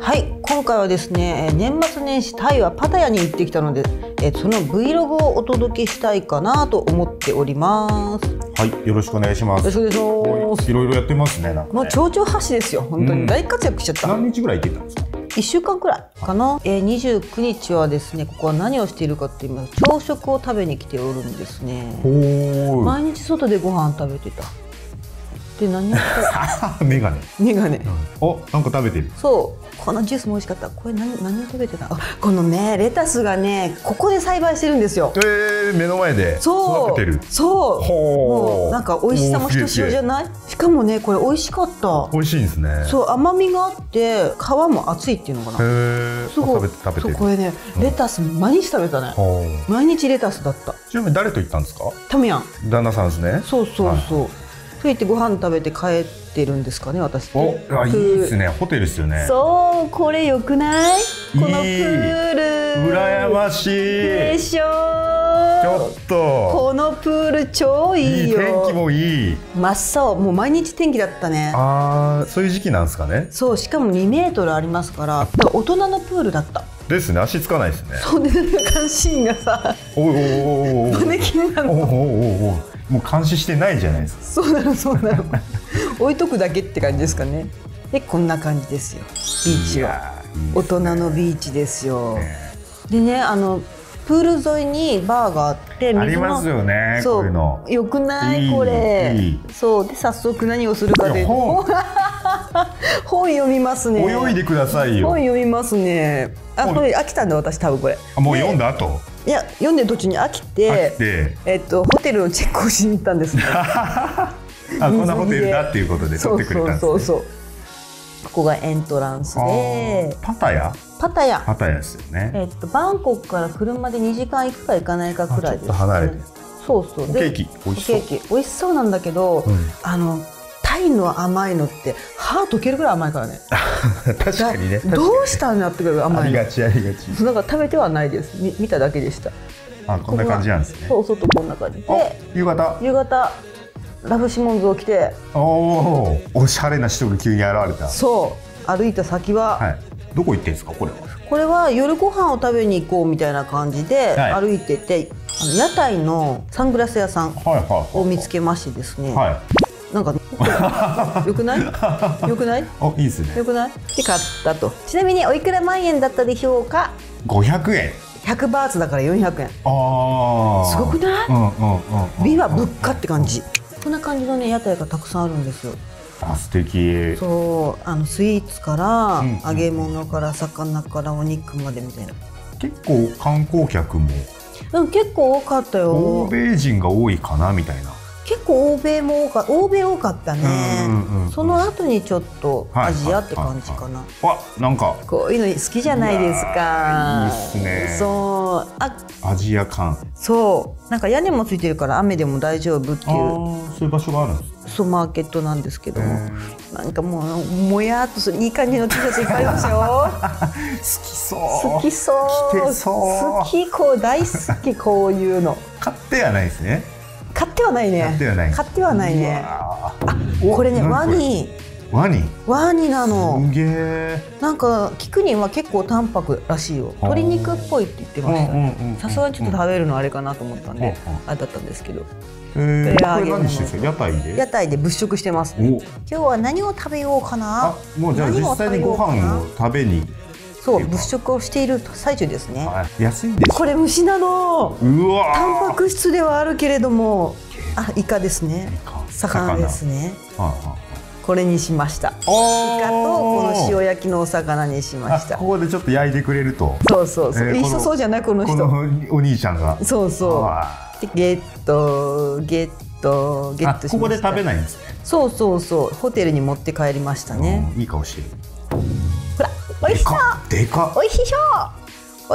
はい、今回はですね、年末年始タイはパタヤに行ってきたので、その Vlog をお届けしたいかなと思っております。 はい、よろしくお願いします。 よろしくお願いします。 いろいろやってますね。なんかね、 もう丁々発止ですよ。本当に大活躍しちゃった。 何日ぐらい行ってたんですか ？1週間くらいかな。29日はですね、ここは何をしているかって言いますと、朝食を食べに来ておるんですね。毎日外でご飯食べてた。で、何をメガネ。 メガネ。 お、なんか食べてる。 そう、このジュースも美味しかった。これ何を食べてた？このね、レタスがね、ここで栽培してるんですよ。 目の前で育ててる。 そう。もうなんか美味しさもひとしおじゃない？しかもね、これ美味しかった。 美味しいんですね。 そう、甘みがあって皮も厚いっていうのかな。すごい食べてる。これね、レタス毎日食べたね。毎日レタスだった。 ちなみに誰と行ったんですか？ タミヤン。 旦那さんですね。 そうそうそう。そうやってご飯食べて帰ってるんですかね、私って。 お、いいですね。ホテルですよね。 そう、これ良くない？このプール。 羨ましい。 でしょ。 ちょっと。 このプール超いいよ。 天気もいい。 真っ青、もう毎日天気だったね。 ああ、そういう時期なんですかね。 そう、しかも2メートルありますから、大人のプールだった。 ですね、足つかないですね。 そうね、監視員がさ、マネキンなの。 もう監視してないじゃないですか。 そうなの、そうなの。置いとくだけって感じですかね。で、こんな感じですよ。ビーチは大人のビーチですよ。でね、プール沿いにバーがあってありますよね。こういうのよくないこれ。そうで、早速何をするかで本読みますね。 泳いでくださいよ。 本読みますね。あ、これ飽きたんだ私多分これ。 もう読んだ後？ いや、読んでる途中に飽きて、ホテルのチェックをしに行ったんですね。 こんなホテルだっていうことで取ってくれたんですね。そうそうそう。 ここがエントランスで。 パタヤ？パタヤですよね。 バンコクから車で2時間行くか行かないかくらいです。 ちょっと離れて。 そうそう。 ケーキ美味しそう。 美味しそうなんだけど、タイの甘いのって歯溶けるぐらい甘いからね。 確かにね。 どうしたんだってぐらい甘い。 ありがちありがち。 なんか食べてはないです。見ただけでした。 あ、こんな感じなんですね。 そう、外こんな感じで。 夕方ラフシモンズを着て。 おしゃれな人が急に現れた。 そう、歩いた先は。 どこ行ってんですかこれは？これは夜ご飯を食べに行こうみたいな感じで歩いてて、屋台のサングラス屋さんを見つけましてですね。なんかよくない？よくない？ いいですね。 よくない？で買ったと。ちなみにおいくら万円だったでしょうか ？500円。 100バーツだから400円。すごくない？美は物価って感じ。こんな感じのね屋台がたくさんあるんですよ。 素敵。 そう、スイーツから揚げ物から魚からお肉までみたいな。 結構観光客も結構多かったよ。 欧米人が多いかなみたいな。 結構欧米多かったね。その後にちょっとアジアって感じかな。 なんかこういうの好きじゃないですか。 いいですね。 そう、 アジア感。 そう、なんか屋根もついてるから雨でも大丈夫っていう。 そういう場所があるんです。 そう、マーケットなんですけども、なんかもうもやっとするいい感じの T シャツいっぱいありますよ。好きそう。着てそう。好き、大好きこういうの。買ってはないですね。買ってはないね。買ってはないね。これね、ワニなの。 すげえ。 なんか聞くには結構淡白らしいよ。鶏肉っぽいって言ってましたね。さすがにちょっと食べるのあれかなと思ったんであれだったんですけど。 これ何してるんですか？屋台で物色してますね。今日は何を食べようかな。 もうじゃあ実際にご飯を食べに。 そう、物色をしている最中ですね。 安いんです。 これ虫なの。 うわ。 タンパク質ではあるけれども、イカですね。魚ですね。これにしました。イカとこの塩焼きのお魚にしました。 ここでちょっと焼いてくれると。 そう。いい人そうじゃないこの人。 お兄ちゃんが。 そう。でゲットしました。 ここで食べないんですね。 そう。ホテルに持って帰りましたね。 いい顔してる。 ほら、美味しそう。 でかっ。 美味しそう。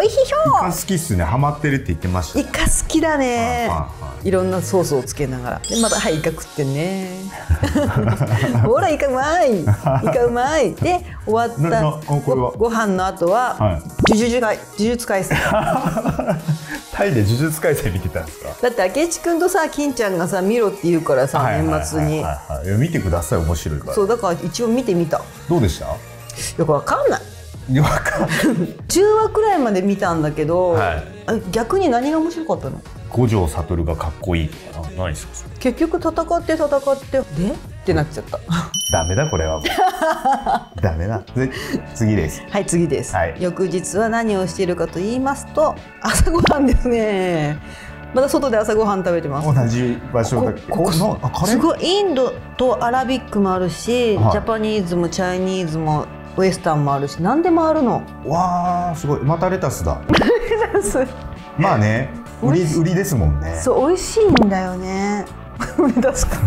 イカ好きっすね。ハマってるって言ってました。 イカ好きだね。いろんなソースをつけながら。でまたイカ食ってね。ほらイカうまい。で終わったご飯の後は呪術廻戦。 タイで呪術廻戦見てたんですか？ だって明智君とさ金ちゃんがさ見ろって言うからさ年末に見てください面白いから。 そうだから一応見てみた。 どうでした？ よくわかんない。 わかん 10話くらいまで見たんだけど、 はい、 逆に何が面白かったの？ 五条悟がかっこいいとかないですか？ 結局戦ってでってなっちゃった。 ダメだこれは。ダメだ。次です。 はい、次です、はい、翌日は何をしているかと言いますと、朝ごはんですね。まだ外で朝ごはん食べてます。 同じ場所だっけ？ すごいインドとアラビックもあるし、はい、ジャパニーズもチャイニーズもウエスタンもあるし、何でもあるの。 わー、すごい。またレタスだ。 レタス。 まあね、売りですもんね。 そう、美味しいんだよね。レタスって。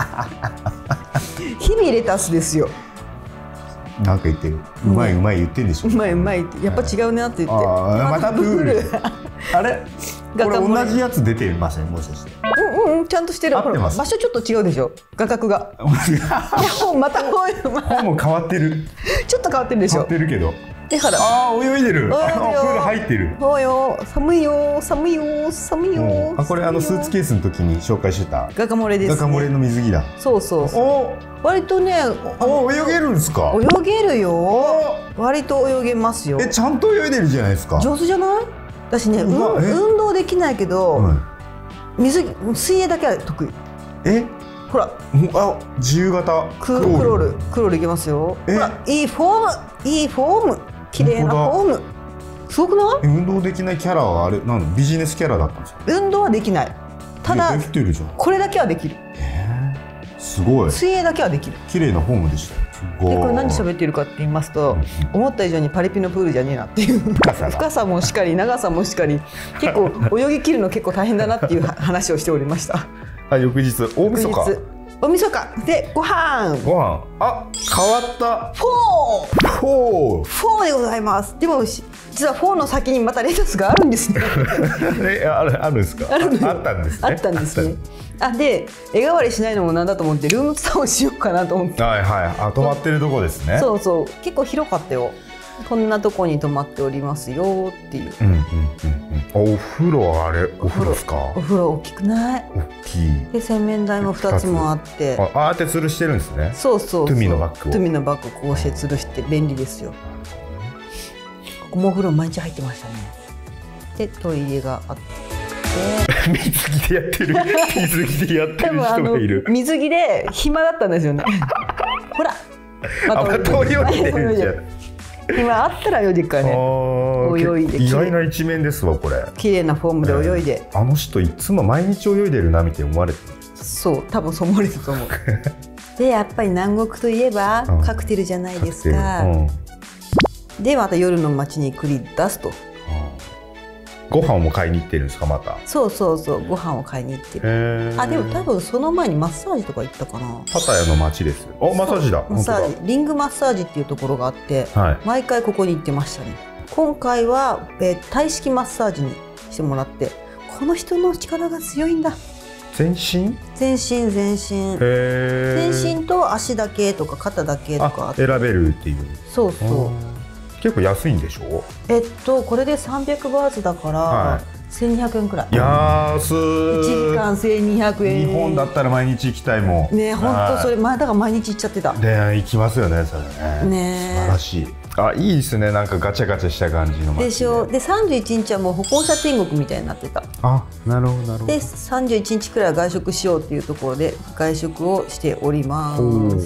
日々レタスですよ。 なんか言ってる。うまいうまい言ってんでしょ。 うまいうまいって、やっぱ違うなって言って。 またプール。あれ？これ同じやつ出てません、もしかして。 ちゃんとしてる。場所ちょっと違うでしょ。画角が。また本も変わってる。 ちょっと変わってるでしょ。 変わってるけど。 ああ、泳いでる。プール入ってる。 そうよ、寒いよ、寒いよ、寒いよ。 これスーツケースの時に紹介してた。 ガカモレです。 ガカモレの水着だ。 そうそうそう。割とね、 泳げるんですか？ 泳げるよ。割と泳げますよ。 ちゃんと泳いでるじゃないですか。 上手じゃない？私ね、運動できないけど、水泳だけは得意。ほら、 自由形クロールいけますよ。ほら、いいフォーム、綺麗なフォーム。すごくない？ 運動できないキャラはあれ、ビジネスキャラだったんですか？ 運動はできない。ただこれだけはできる。 すごい。 水泳だけはできる。 綺麗なフォームでした。 で、これ何喋ってるかって言いますと、思った以上にパリピのプールじゃねえなっていう。深さもしっかり、長さもしっかり、結構泳ぎ切るの結構大変だなっていう話をしておりました。 翌日、大晦日。 おみそかでご飯。 変わった。フォーでございます。でも実はフォーの先にまたレタスがあるんですね。 あるんですか？あったんですね。 あったんですね。で、絵代わりしないのもなんだと思ってルームツアーをしようかなと思って。 泊まってるとこですね。 そうそう、結構広かったよ。こんなとこに泊まっておりますよっていう。 お風呂はお風呂ですか？ お風呂大きくない？ 大きい。 で、洗面台も2つもあって。 って吊るしてるんですね。 そうそう。 トゥミのバッグを。 トゥミのバッグこうして吊るして便利ですよ。ここもお風呂毎日入ってましたね。で、トイレがあって。 水着でやってる。水着でやってる人がいる。 水着で暇だったんですよね。ほら。 また泳いでるじゃん。 今あったら泳いでるからね。泳いで。 意外な一面ですわこれ。 綺麗なフォームで泳いで。 あの人いつも毎日泳いでるなみたいに思われてる。 そう、多分そう思われてると思う。で、やっぱり南国といえばカクテルじゃないですか。で、また夜の街に繰り出すと。 ご飯も買いに行ってるんですか？また。 そうそうそう、ご飯を買いに行ってる。でも多分その前にマッサージとか行ったかな。 パタヤの街です。マッサージだ。 マッサージ、リングマッサージっていうところがあって、毎回ここに行ってましたね。今回はタイ式マッサージにしてもらって、この人の力が強いんだ。 全身？ 全身。全身と足だけとか肩だけとか選べるっていう。 そうそう。 結構安いんでしょ？ これで300バーツだから1200円くらい。 安い。 1時間1200円。 日本だったら毎日行きたいもんね。本当それだから毎日行っちゃってた。 で、行きますよねそれね。素晴らしい。いいですね。なんかガチャガチャした感じの街でしょ。で、31日はもう歩行者天国みたいになってた。 なるほど。 で、31日くらいは外食しようっていうところで外食をしております。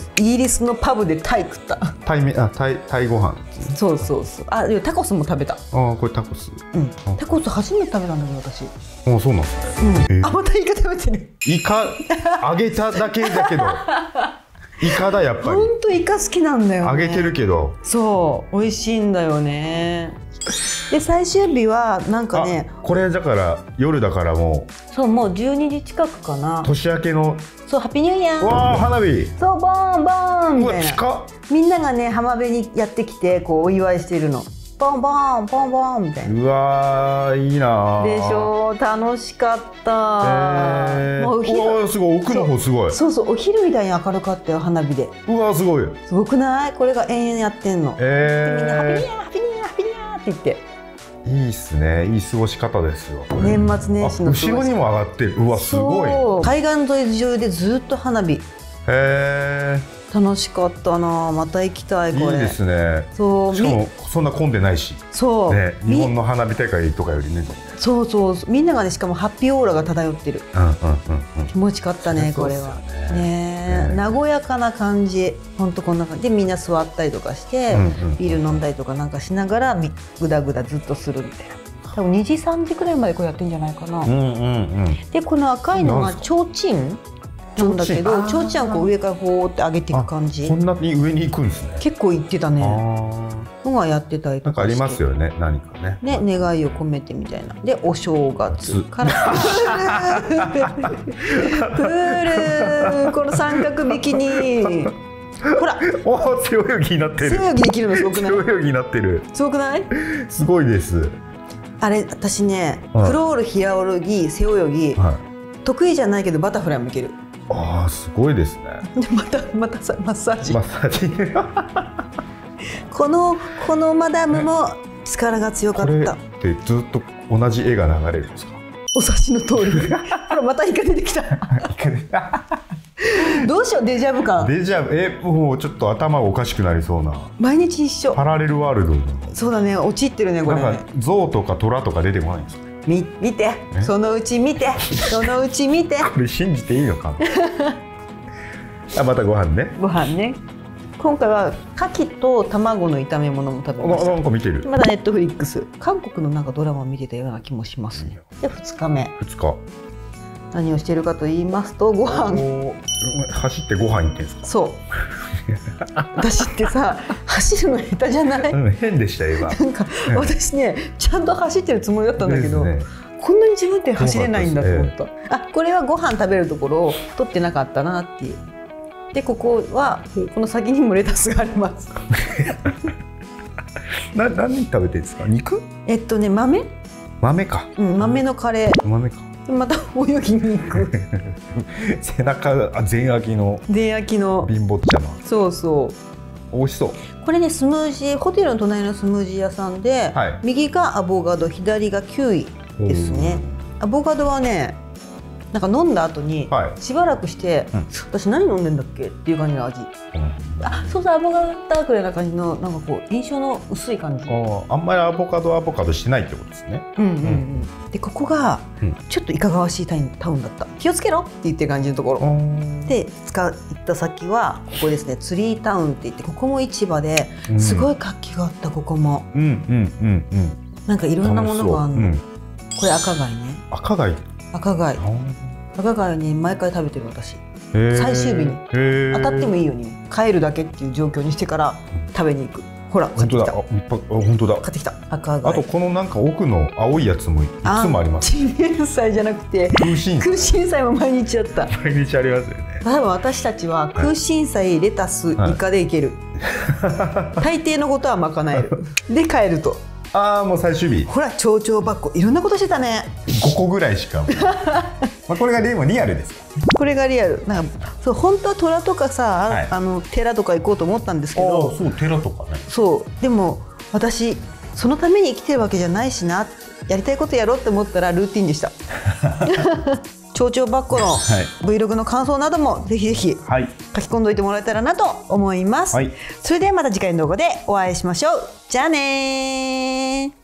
イギリスのパブでタイ食った。タイご飯。 そう。でもタコスも食べた。 これタコス。 タコス初めて食べたんだけど私。 そうなんですね。 またイカ食べてる。 イカ揚げただけだけど。イカだやっぱり。 本当イカ好きなんだよね。 揚げてるけど。 そう美味しいんだよね。で、最終日はなんかね。 これだから夜だからもう。 そう、もう12時近くかな。 年明けの。 そう、ハッピーニューイヤー。 わあ、花火。 そう、ボーンボーンみたいな。 近っ。 みんながね、浜辺にやってきてこうお祝いしてるの。ボンボンボンボンみたいな。 うわー、いいな。 でしょ。楽しかった。 もうすごい、奥の方すごい。 そう、お昼みたいに明るかったよ、花火で。 うわー、すごい。 すごくない？これが延々やってんの。で、みんなハッピーニューイヤーハッピーニューイヤーハッピーニューイヤーって言って。 いいっすね。いい過ごし方ですよ。 年末年始の後ろにも上がってる。うわ、すごい。 海岸沿い上でずっと花火。 楽しかったな。また行きたい。これいいですね。 そう、 しかもそんな混んでないし、 そう、 ね、日本の花火大会とかよりね。 そうそう、みんながね、しかもハッピーオーラが漂ってる。気持ちよかったね、これは。ね、和やかな感じ。本当こんな感じでみんな座ったりとかして、ビール飲んだりとかなんかしながらぐだぐだずっとするみたいな。多分2時3時くらいまでこうやってんじゃないかな。でこの赤いのがちょうちんなんだけど、ちょうちんをこう上からこうって上げていく感じ。 こんなに上に行くんですね。 結構行ってたね。のがやってたりとかして。 なんかありますよね、何かね。 ね、願いを込めてみたいな。でお正月からプールこの三角ビキニ。ほら、 お、背泳ぎになってる。 背泳ぎできるのすごくない？ 背泳ぎになってる。 すごくない？ すごいです。 あれ私ね、クロール、平泳ぎ、背泳ぎ、得意じゃないけどバタフライもいける。 ああ、すごいですね。 でまたさマッサージ。 マッサージ。 このマダムも力が強かった。 これってずっと同じ絵が流れるんですか？ お察しの通り。ほらまたイカ出てきた。どうしよう、デジャブ感。 デジャブ、もうちょっと頭がおかしくなりそうな。 毎日一緒。 パラレルワールド。 そうだね、陥ってるねこれ。 なんか象とか虎とか出てこないんですか？ 見て、そのうち見て、そのうち見て。 これ信じていいのかな。あ、またご飯ね。 ご飯ね。今回は牡蠣と卵の炒め物も食べました。 なんか見てる。 まだネットフリックス。韓国のなんかドラマを見てたような気もしますね。で2日目。 2日。 何をしているかと言いますと、ご飯。 走ってご飯行ってんですか？ そう。私ってさ、走るの下手じゃない？ 変でした今。 なんか私ね、ちゃんと走ってるつもりだったんだけど、こんなに自分って走れないんだと思った。あ、これはご飯食べるところを撮ってなかったなっていう。でここはこの先にもレタスがあります。 何食べてるんですか？肉？ 豆？ 豆か。 豆のカレー。 豆か。 また泳ぎに行く。 背中全焼きの貧乏茶の。 そうそう。 美味しそう。 これね、スムージー、ホテルの隣のスムージー屋さんで、右がアボカド、左がキウイですね。アボカドはね、なんか飲んだ後にしばらくして、私何飲んでんだっけっていう感じの味。あ、そうそう、アボカドだったくらいな感じの、なんかこう印象の薄い感じ。 あんまりアボカドしてないってことですね。 でここがちょっといかがわしいタウンだった。気をつけろって言ってる感じのところで、行った先はここですね。ツリータウンって言って、ここも市場ですごい活気があった。ここもなんかいろんなものがあるの。これ赤貝ね。赤貝に毎回食べてる私。最終日に当たってもいいように帰るだけっていう状況にしてから食べに行く。ほら、買ってきた。 本当だ。 買ってきた。赤貝。 あとこのなんか奥の青いやつもいつもあります。 チンゲン菜じゃなくて空心菜も毎日あった。 毎日ありますよね。 多分私たちは空心菜、レタス、イカでいける。大抵のことは賄える。で帰ると。 ああ、もう最終日。 ほら、蝶々ばっこ、いろんなことしてたね。 5個ぐらいしか。これがでもリアルですか？ これがリアル。なんかそう、本当は虎とかさ、寺とか行こうと思ったんですけど。そう、 寺とかね。 そう、でも私そのために生きてるわけじゃないしな、やりたいことやろうって思ったらルーティンでした。蝶々ばっこの Vlog の感想などもぜひぜひ書き込んどいてもらえたらなと思います。それではまた次回の動画でお会いしましょう。じゃあねー。